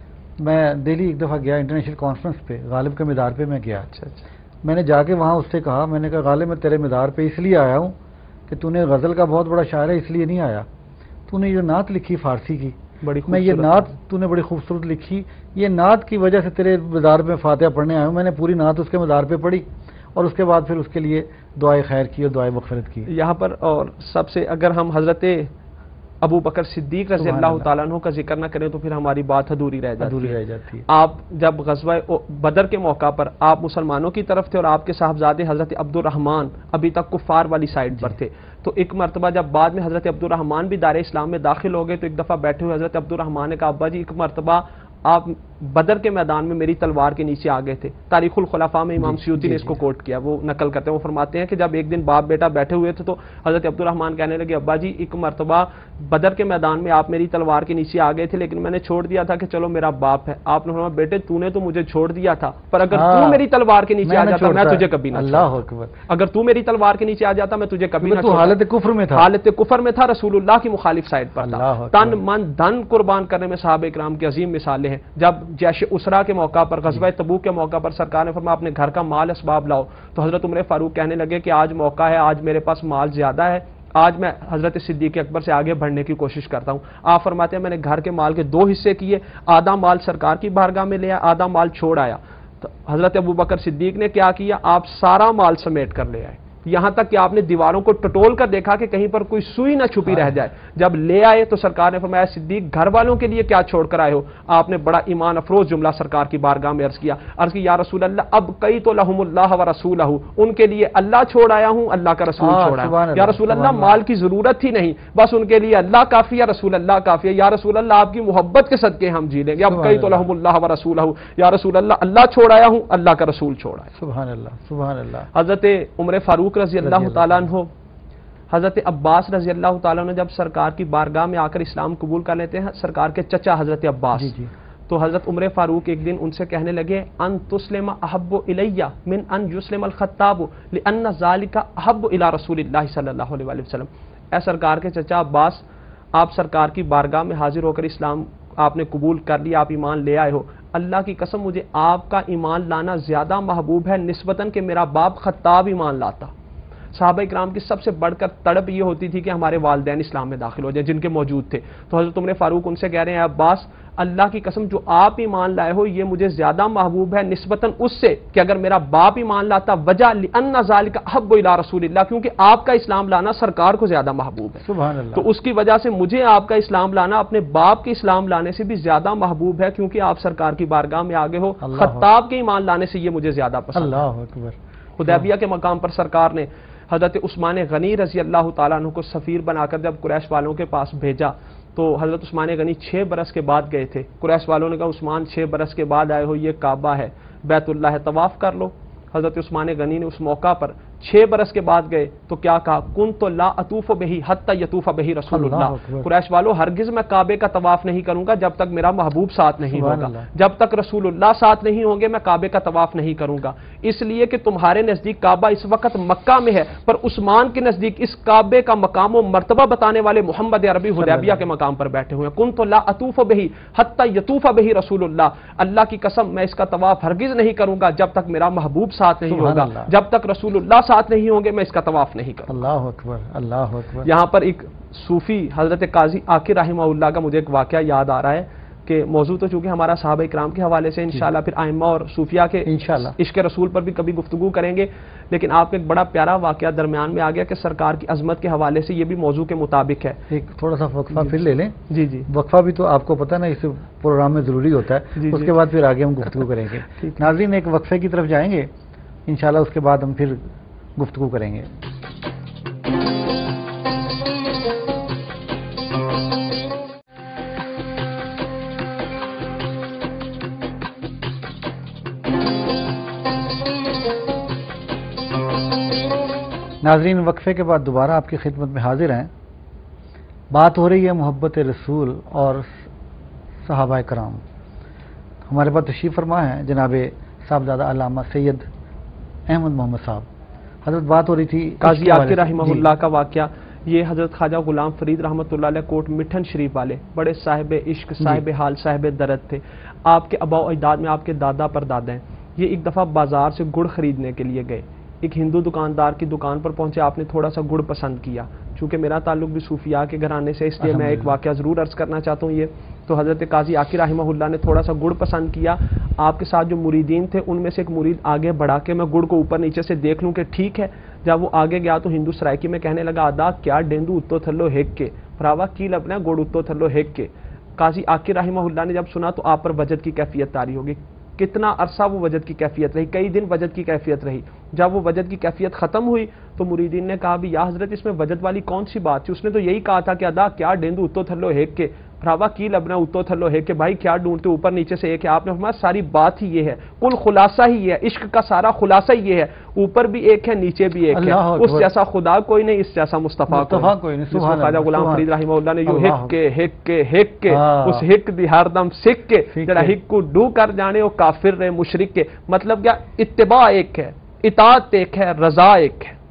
میں دہلی ایک دفعہ گیا انٹرنیشنل کانفرنس پہ، غالب کے مدار پہ میں گیا، میں نے جا کے وہاں اس سے کہا، میں نے کہا غالب میں تیرے مدار پہ اس لیے آیا ہوں کہ تو نے غزل کا بہت بڑا شاعر ہے اس لیے نہیں آیا، تو نے یہ نعت لکھی فارسی کی، میں یہ نعت تو نے بڑی خوبصورت لکھی، یہ نعت کی وجہ سے تیرے مدار میں فاتحہ پڑھنے آیا ہوں، میں نے پوری نعت اس کے مدار پہ پڑھی اور اس کے بعد پھر اس کے لیے دعائے خیر کی اور دعائے مغفرت کی۔ یہاں پر اور سب سے اگر ہم حضرت ابو بکر صدیق رضی اللہ تعالیٰ عنہ کا ذکر نہ کریں تو پھر ہماری بات ادھوری رہ جاتی ہے۔ آپ جب غزوہ بدر کے موقع پر آپ مسلمانوں کی طرف تھے اور آپ کے صاحبزادے حضرت عبد الرحمن ابھی تک کفار والی سائڈ پر تھے، تو ایک مرتبہ جب بعد میں حضرت عبد الرحمن بھی دار اسلام میں داخل ہو گئے تو ایک دفعہ بیٹھے ہوئے حضرت عبد الرحمن نے کہا ابا جی ایک مرتبہ آپ بدر کے میدان میں میری تلوار کے نیچے آ گئے تھے۔ تاریخ الخلفاء میں امام سیوطی نے اس کو کوٹ کیا، وہ نقل کرتے ہیں، وہ فرماتے ہیں کہ جب ایک دن باپ بیٹا بیٹھے ہوئے تھے تو حضرت عبد الرحمن کہنے لگے ابا جی ایک مرتبہ بدر کے میدان میں آپ میری تلوار کے نیچے آ گئے تھے لیکن میں نے چھوڑ دیا تھا کہ چلو میرا باپ ہے۔ آپ نے فرمایا بیٹے تو نے تو مجھے چھوڑ دیا تھا پر اگر تو میری تلوار کے نیچے آ جاتا میں تجھے کبھی نہ چھوڑتا، اگر تو میری تلوار کے نیچے آ جاتا میں تجھے کبھی نہ چھوڑتا۔ حالت کفر میں تھا، حالت کفر میں تھا، رسول اللہ کی مخالف سائڈ پر تھا، تن من دھن قربان کرنے میں صحابہ کرام کی عظیم مثالیں ہیں۔ جب جیش اسرا کے موقع پر غزوہ تبوک کے موقع پر سرکار نے فرمایا اپنے گھر کا مال اسباب لاؤ، تو حضرت عمر فاروق کہنے لگے کہ آج موقع ہے، آج میرے پاس مال زیادہ ہے، آج میں حضرت صدیق اکبر سے آگے بڑھنے کی کوشش کرتا ہوں۔ آپ فرماتے ہیں میں نے گھر کے مال کے دو حصے کیے، آدھا مال سرکار کی بارگاہ میں لیا، آدھا مال چھوڑ آیا۔ تو حضرت ابو بکر صدیق نے کیا کیا، آپ سارا مال سمیٹ کر لے آئے، یہاں تک کہ آپ نے دیواروں کو ٹٹول کر دیکھا کہ کہیں پر کوئی سوئی نہ چھپی رہ جائے. جب لے آئے تو سرکار نے فرمایا صدیق گھر والوں کے لیے کیا چھوڑ کر آئے ہو؟ آپ نے بڑا ایمان افروز جملہ سرکار کی بارگاہ میں عرض کیا یا رسول اللہ اب کئی تو لہم اللہ و رسولہ، ان کے لیے اللہ چھوڑ آیا ہوں، اللہ کا رسول چھوڑ آیا ہوں. یا رسول اللہ مال کی ضرورت ہی نہیں، بس ان کے لیے اللہ کافی ہے، رسول اللہ کافی ہے. یا رسول اللہ آپ کی محبت کے صدقے ہم جی لیں گے. اب کئی تو لہم اللہ و رسولہ، یا رسول اللہ اللہ چھوڑ آیا ہوں، اللہ کا رسول چھوڑ آیا. سبحان اللہ سبحان اللہ. حضرت عمر فاروق رضی اللہ تعالیٰ عنہ، حضرت عباس رضی اللہ تعالیٰ عنہ جب سرکار کی بارگاہ میں آ کر اسلام قبول کر لیتے ہیں، سرکار کے چچا حضرت عباس، تو حضرت عمر فاروق ایک دن ان سے کہنے لگے ان تسلم احب الیہ من ان یسلم الخطاب لان ذلک احب الی رسول اللہ صلی اللہ علیہ وآلہ وسلم. اے سرکار کے چچا عباس، آپ سرکار کی بارگاہ میں حاضر ہو کر اسلام آپ نے قبول کر لیا، آپ ایمان لے آئے ہو. اللہ کی قسم مجھے آپ کا ایمان لانا زیادہ محبوب ہے نسبتاً کہ میرا باپ خطاب ایمان لاتا. صحابہ کرام کی سب سے بڑھ کر تڑپ یہ ہوتی تھی کہ ہمارے والدین اسلام میں داخل ہو جائیں جن کے موجود تھے. تو حضرت عمر فاروق ان سے کہہ رہے ہیں عباس، اللہ کی قسم جو آپ ایمان لائے ہو یہ مجھے زیادہ محبوب ہے نسبتاً اس سے کہ اگر میرا باپ ایمان لاتا، وجہ لأن ذلک احب الی رسول اللہ، کیونکہ آپ کا اسلام لانا سرکار کو زیادہ محبوب ہے. سبحان اللہ. تو اس کی وجہ سے مجھے آپ کا اسلام لانا اپنے باپ کے اسلام لانے سے بھی زیادہ محبوب ہے، کیونکہ آپ سرکار کی بارگاہ میں آگے ہو. خطاب کے ایمان لانے سے یہ مجھے زیادہ پسند. اللہ اکبر. حدیبیہ کے مقام پر سرکار نے حضرت عثمان غنی رضی اللہ تعالیٰ عنہ کو سفیر بنا کر جب قریش والوں کے پاس بھیجا تو حضرت عثمان غنی 6 برس کے بعد گئے تھے. قریش والوں نے کہا عثمان 6 برس کے بعد آئے ہو، یہ کعبہ ہے، بیت اللہ ہے، طواف کر لو. حضرت عثمان غنی نے اس موقع پر 6 برس کے بعد گئے تو کیا کہا کنت لا اطوف بہی حتی یطوف بہی رسول اللہ. قریش والو ہرگز میں کعبے کا طواف نہیں کروں گا جب تک میرا محبوب ساتھ نہیں ہوگا، جب تک رسول اللہ ساتھ نہیں ہوں گے میں کعبے کا طواف نہیں کروں گا. اس لیے کہ تمہارے نزدیک کعبہ اس وقت مکہ میں ہے، پر عثمان کے نزدیک اس کعبے کا مقام و مرتبہ بتانے والے محمد عربی حدیبیہ کے مقام پر بیٹھے ہوئے ہیں. کنت لا اطوف بہی حتی یطوف بہی رسول اللہ، اللہ کی قسم میں اس کا طواف ہرگز نہیں کروں گا جب تک میرا محبوب ساتھ نہیں ہوگا، جب تک رسول اللہ ساتھ نہیں ہوں گے میں اس کا طواف نہیں کروں. اللہ اکبر اللہ اکبر. یہاں پر ایک صوفی حضرت قاضی عاقر رحمہ اللہ کا مجھے ایک واقعہ یاد آ رہا ہے کہ موضوع تو چونکہ ہمارا صحابہ کرام کے حوالے سے انشاءاللہ پھر ائمہ اور صوفیاء کے عشق رسول پر بھی کبھی گفتگو کریں گے، لیکن آپ کا ایک بڑا پیارا واقعہ درمیان میں آ گیا کہ سرکار کی عظمت کے حوالے سے یہ بھی موضوع کے مطابق ہے. ایک تھوڑا سا وقفہ پھر لے لیں. جی جی وقفہ بھی تو آپ کو پتہ نا اس پروگرام میں ضروری ہوتا ہے. اس کے بعد پھر آگے ہم گفتگو کریں گے. ناظرین ایک وقفے کی طرف جائیں گے انشاءاللہ، اس کے بعد ہم پھر گفتگو کریں گے. ناظرین وقفے کے بعد دوبارہ آپ کی خدمت میں حاضر ہیں. بات ہو رہی ہے محبت رسول اور صحابہ کرام. ہمارے پاس تشریف فرما ہے جناب صاحبزادہ علامہ سید احمد محمد صاحب. حضرت بات ہو رہی تھی قاضی عاقر رحمہ اللہ کا واقعہ. یہ حضرت خواجہ غلام فرید رحمۃ اللہ علیہ کوٹ مٹھن شریف والے بڑے صاحب عشق، صاحب حال، صاحب درد تھے. آپ کے آباء و اجداد میں آپ کے دادا پر دادا ہیں. یہ ایک دفعہ بازار سے گڑ خریدنے کے لیے گئے. ایک ہندو دکاندار کی دکان پر پہنچے. آپ نے تھوڑا سا گڑ پسند کیا. چونکہ میرا تعلق بھی صوفیاء کے گھرانے سے، اس لیے میں ایک واقعہ ضرور عرض کرنا چاہتا ہوں. یہ تو حضرت قاضی عاقر رحمہ اللہ نے تھوڑا سا گڑ پسند کیا. آپ کے ساتھ جو مریدین تھے ان میں سے ایک مرید آگے بڑھا کے میں گڑ کو اوپر نیچے سے دیکھ لوں کہ ٹھیک ہے. جب وہ آگے گیا تو ہندو سرائکی میں کہنے لگا ادا کیا ڈیندو اتو تھلو ہیک کے فراوا کی لبنا گڑ اتو تھلو ہیک کے. قاضی عاقر رحمہ اللہ نے جب سنا تو آپ پر وجد کی کیفیت طاری ہوگی. کتنا عرصہ وہ وجد کی کیفیت رہی، کئی دن وجد کی کیفیت رہی. جب وہ وجد کی کیفیت ختم ہوئی تو مریدین نے کہا بھی یا حضرت اس میں وجد والی کون سی بات تھی؟ اس نے تو یہی کہا تھا کہ ادا کیا ڈیندو اتو تھلو ہیک کے بھراوا کی لبنا اتو تھلو ہے کہ بھائی کیا ڈھونڈتے اوپر نیچے سے ایک ہے. آپ نے فرمایا ساری بات ہی یہ ہے، کل خلاصہ ہی یہ ہے، عشق کا سارا خلاصہ ہی یہ ہے. اوپر بھی ایک ہے، نیچے بھی ایک ہے. اس جیسا خدا کوئی نہیں، اس جیسا مصطفیٰ کوئی نہیں. خواجہ غلام فرید رحمہ اللہ نے یوں ہک کے اس ہک دی ہر دم سکھ کے جڑا ہک کو ڈو کر جانے وہ کافر رہے مشرک کے. مطلب کیا؟ اتباع ایک ہے، اطاعت ایک ہے، رضا ایک ہے.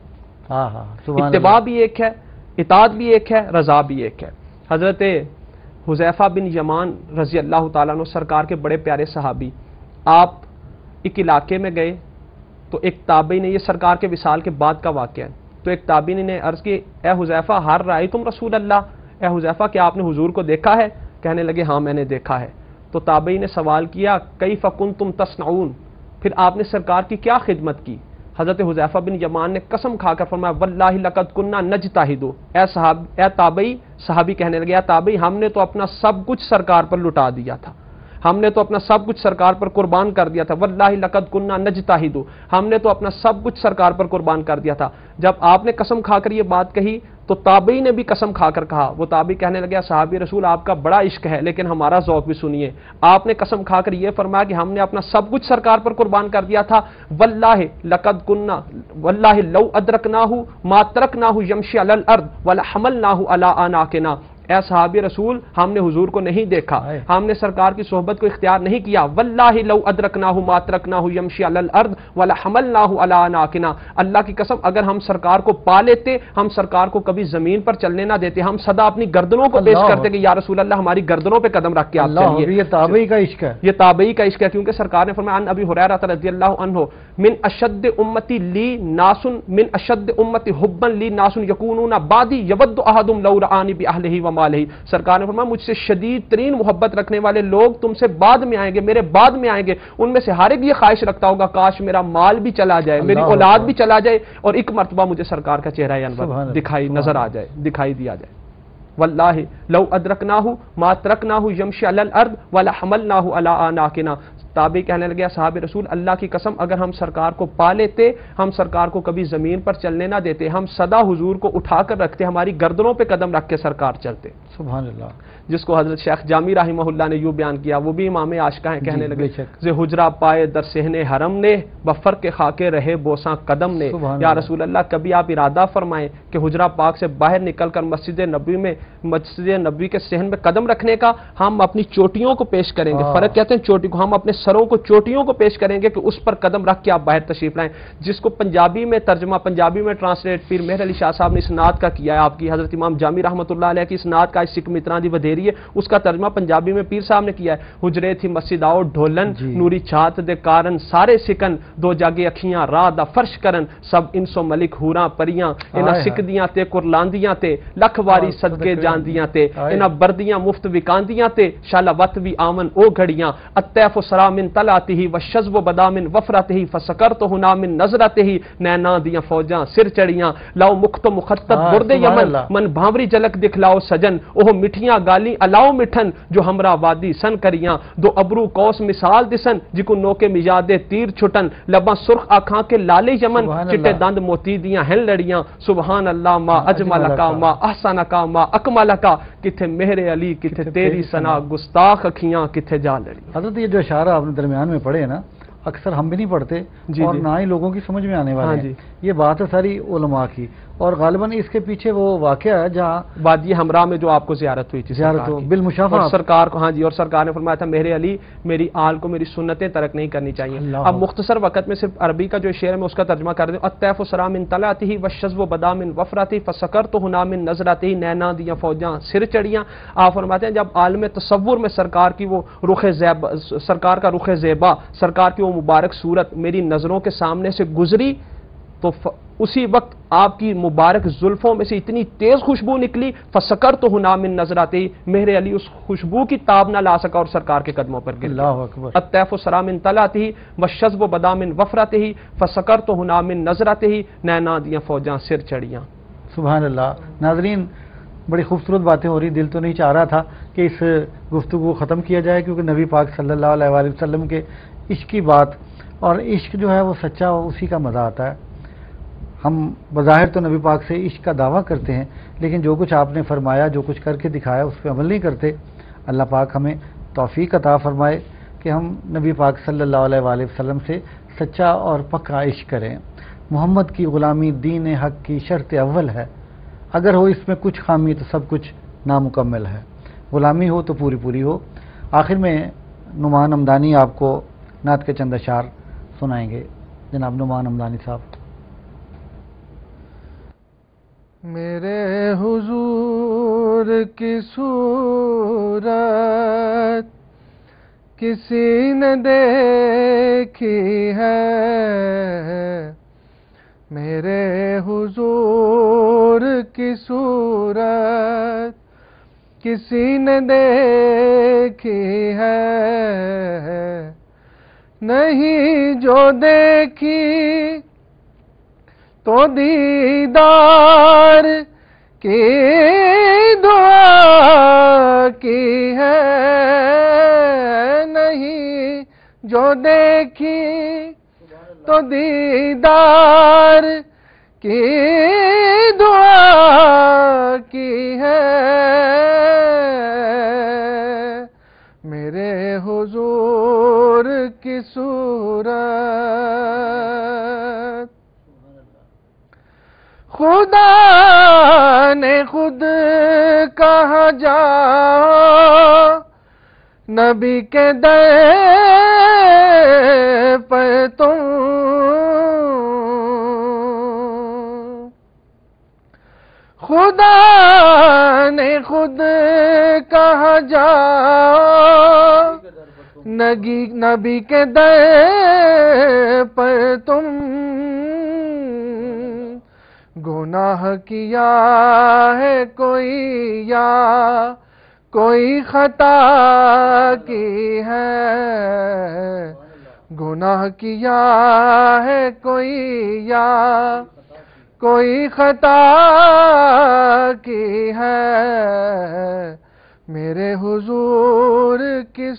اتباع بھی ایک ہے، اطاعت بھی ایک ہے، رضا بھی ایک ہے. حضرت حذیفہ بن یمان رضی اللہ تعالیٰ عنہ سرکار کے بڑے پیارے صحابی، آپ ایک علاقے میں گئے تو ایک تابعی نے، یہ سرکار کے وصال کے بعد کا واقعہ ہے، تو ایک تابعی نے عرض کی اے حذیفہ ہر رأیتم رسول اللہ، اے حذیفہ کیا آپ نے حضور کو دیکھا ہے؟ کہنے لگے ہاں میں نے دیکھا ہے. تو تابعی نے سوال کیا کیف کنتم تصنعون، پھر آپ نے سرکار کی کیا خدمت کی؟ حضرت حذیفہ بن یمان نے قسم کھا کر فرمایا واللہ لقد کننا نجتہدو، اے تابعی، صحابی کہنے لگے اے تابعی ہم نے تو اپنا سب کچھ سرکار پر لٹا دیا تھا، ہم نے تو اپنا سب کچھ سرکار پر قربان کر دیا تھا، واللہ لقد کننا نجتہدو، ہم نے تو اپنا سب کچھ سرکار پر قربان کر دیا تھا۔ جب آپ نے قسم کھا کر یہ بات کہی تو تابعی نے بھی قسم کھا کر کہا، وہ تابعی کہنے لگا صحابی رسول آپ کا بڑا عشق ہے لیکن ہمارا ذوق بھی سنیے، آپ نے قسم کھا کر یہ فرمایا کہ ہم نے اپنا سب کچھ سرکار پر قربان کر دیا تھا، واللہ لقد کننا واللہ لو ادرکناہ ما ترکناہ یمشی علی الارض ولحملناہ علی اعناقنا، اے صحابی رسول ہم نے حضور کو نہیں دیکھا، ہم نے سرکار کی صحبت کو اختیار نہیں کیا، واللہ لو ادرکناہ ما ترکناہ یمشی علی الارض ولحملناہ علی اعناقنا، اللہ کی قسم اگر ہم سرکار کو پا لیتے ہم سرکار کو کبھی زمین پر چلنے نہ دیتے، ہم سدا اپنی گردنوں کو پیش کرتے کہ یا رسول اللہ ہماری گردنوں پہ قدم رکھ کے آپ چلیے۔ یہ تابعی کا عشق ہے، یہ تابعی کا عشق ہے، کیونکہ سرکار نے فرمایا عن ابی ہریرہ رضی اللہ عنہ من اشد امتی لی ناس من اشد امتی حبا لی ناس یکونون بعدی یود احدهم لو رآنی باہلہ ومالہ، سرکار نے فرمایا مجھ سے شدید ترین محبت رکھنے والے لوگ تم سے بعد میں آئیں گے، میرے بعد میں آئیں گے، ان میں سے ہر ایک یہ خواہش رکھتا ہوگا کاش میرا مال بھی چلا جائے، میری اولاد بھی چلا جائے اور ایک مرتبہ مجھے سرکار کا چہرہ انور دکھائی نظر آ جائے، دکھائی دیا جائے۔ واللہ لو ادرکناہ ما ترکناہ یمشی علی الارض ولحملناہ علی اعناقنا، تابعی کہنے لگے صحابی رسول اللہ کی قسم اگر ہم سرکار کو پا لیتے ہم سرکار کو کبھی زمین پر چلنے نہ دیتے، ہم سدا حضور کو اٹھا کر رکھتے، ہماری گردنوں پہ قدم رکھ کے سرکار چلتے۔ سبحان اللہ، جس کو حضرت شیخ جامی رحمہ اللہ نے یوں بیان کیا، وہ بھی امام عاشقہ ہیں، کہنے لگے زے حجرہ پائے در صحن حرم نے بفر کے خاکے رہے بوساں قدم نے، یا رسول اللہ کبھی آپ ارادہ فرمائیں کہ حجرہ پاک سے باہر نکل کر مسجد نبوی کے صحن میں قدم رکھنے کا ہم اپنی چوٹیوں کو پیش کریں گے، فرق کہتے ہیں چوٹی کو، ہم اپنے سروں کو چوٹیوں کو پیش کریں گے کہ اس پر قدم رکھ کے آپ باہر تشریف لائیں، جس کو پنجابی میں ترجمہ پنجابی میں ٹرانسلیٹ پیر مہر علی شاہ صاحب نے اسناد کا کیا ہے، آپ کی حضرت امام جامی رحمۃ اللہ علیہ کی اسناد کا سکھ متران دی ودھیری ہے، اس کا ترجمہ پنجابی میں پیر صاحب نے کیا ہے، حجرے تھی مسجد آؤ ڈھولن نوری چھات دے کارن سارے سکن دو جاگے اکھیاں راہ دا فرش کرن سب انسو ملک ہوراں پریاں انہاں سکدیاں تے قرلاندیاں تے لکھ واری صدقے جاندیاں تے انہاں بردیاں مفت وکاندیاں تے شالا وت وی آمن او گھڑیاں الطیف سرا من طلاته والشذب بدا من وفرته فسکرت ہنا من نظرته نینا دیاں فوجاں سر چڑیاں لاؤ مخت مخطط برد یمن من بھاوری جلک دکھلاؤ سجن اوہ مٹھیاں گالی الاؤ مٹھن جو ہمرا وادی سن کریاں دو ابرو کوس مثال دسن جکو نوکے مجادے تیر چھٹن لباں سرخ آنکھاں کے لالے یمن چٹے دند موتی دیاں ہن لڑیاں سبحان اللہ ما اجملکا ما احسنکا ما اکملکا کتھے مہر علی کتھے تیری ثنا گستاخ اکھیاں کتھے جا لڑی۔ حضرت یہ جو اشارہ آپ نے درمیان میں پڑھے نا اکثر ہم بھی نہیں پڑھتے اور نہ ہی لوگوں کی سمجھ میں آنے والے ہیں، یہ بات ہے ساری علماء کی، اور غالباً اس کے پیچھے وہ واقعہ ہے جہاں وادی ہمراہ میں جو آپ کو زیارت ہوئی تھی بالمشافہ سرکار کو، ہاں جی، اور سرکار نے فرمایا تھا میرے علی میری آل کو میری سنتیں ترک نہیں کرنی چاہیے۔ اب مختصر وقت میں صرف عربی کا جو شعر ہے میں اس کا ترجمہ کر دوں، الطیف سرا من طلعته والشذب بدا من وفرته فسکرت ہنا من نظرته نینا دیاں فوجاں سر چڑیاں۔ آپ فرماتے ہیں جب عالم تصور میں سرکار کی وہ رخ زیبا، سرکار کا رخ زیبا، سرکار کی وہ مبارک صورت میری نظروں کے سامنے سے گزری تو اسی وقت آپ کی مبارک زلفوں میں سے اتنی تیز خوشبو نکلی فسکرت ہنا من نظراتی، مہر علی اس خوشبو کی تاب نہ لا سکا اور سرکار کے قدموں پر گر گیا۔ الطیف سرا من طلعته والشذب بدا من وفرته فسکرت ہنا من نظرته نینا دیاں فوجاں سر چڑیاں۔ سبحان اللہ۔ ناظرین بڑی خوبصورت باتیں ہو رہی، دل تو نہیں چاہ رہا تھا کہ اس گفتگو کو ختم کیا جائے کیونکہ نبی پاک صلی اللہ علیہ وآلہ وسلم کے عشق کی بات، اور عشق جو ہے وہ سچا اسی کا مزہ آتا ہے۔ ہم بظاہر تو نبی پاک سے عشق کا دعویٰ کرتے ہیں لیکن جو کچھ آپ نے فرمایا، جو کچھ کر کے دکھایا اس پہ عمل نہیں کرتے۔ اللہ پاک ہمیں توفیق عطا فرمائے کہ ہم نبی پاک صلی اللہ علیہ وآلہ وسلم سے سچا اور پکا عشق کریں۔ محمد کی غلامی دین حق کی شرط اول ہے، اگر ہو اس میں کچھ خامی تو سب کچھ نامکمل ہے، غلامی ہو تو پوری پوری ہو۔ آخر میں نعمان حمدانی آپ کو نعت کے چند اشعار سنائیں گے، جناب نعمان حمدانی صاحب۔ میرے حضور کی صورت کسی نے دیکھی ہے، میرے حضور کی صورت کسی نے دیکھی ہے، نہیں جو دیکھی تو دیدار کی دعا کی ہے، نہیں جو دیکھی تو دیدار کی دعا کی ہے، میرے حضور کی صورت خدا نے خود کہا جاؤ نبی کے در پر تم، خدا نے خود کہا جاؤ نبی کے در پر تم، گناہ کیا ہے کوئی یا کوئی خطا کی ہے، گناہ کیا ہے کوئی یا کوئی خطا کی ہے، میرے حضور کی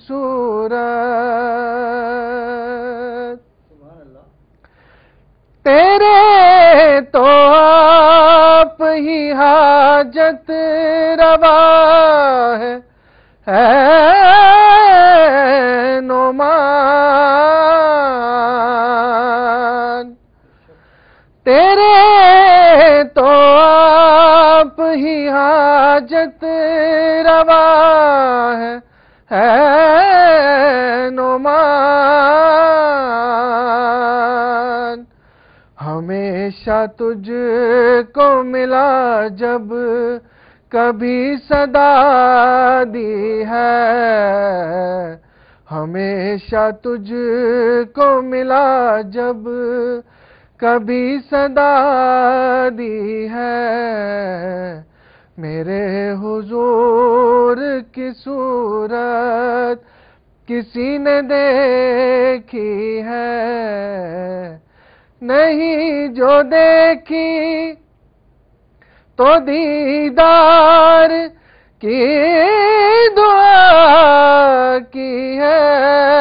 صورت تیرے تو آپ ہی حاجت روا ہے، اے نعمان تیرے تو آپ ہی حاجت روا ہے، اے نعمان ہمیشہ تجھ کو ملا جب کبھی صدا دی ہے، ہمیشہ تجھ کو ملا جب کبھی صدا دی ہے، میرے حضور کی صورت کسی نے دیکھی ہے، نہیں جو دیکھی تو دیدار کی دعا کی ہے،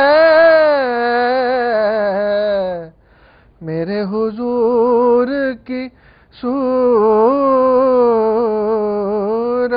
میرے حضور کی صورت۔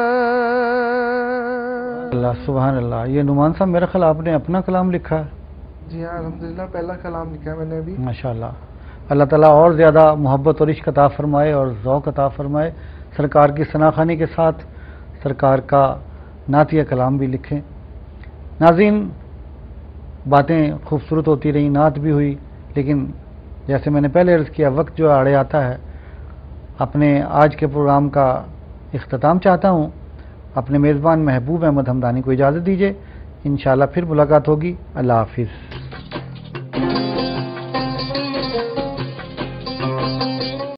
اللہ سبحان اللہ۔ یہ نعمان صاحب میرا خیال آپ نے اپنا کلام لکھا ہے؟ جی ہاں الحمدللہ پہلا کلام لکھا ہے میں نے ابھی۔ ماشاءاللہ، اللہ تعالیٰ اور زیادہ محبت اور عشق عطا فرمائے اور ذوق عطا فرمائے، سرکار کی ثناخوانی کے ساتھ سرکار کا نعتیہ کلام بھی لکھیں۔ ناظرین، باتیں خوبصورت ہوتی رہیں، نعت بھی ہوئی، لیکن جیسے میں نے پہلے عرض کیا وقت جو آڑے آتا ہے، اپنے آج کے پروگرام کا اختتام چاہتا ہوں۔ اپنے میزبان محبوب احمد حمدانی کو اجازت دیجیے، انشاءاللہ پھر ملاقات ہوگی۔ اللہ حافظ۔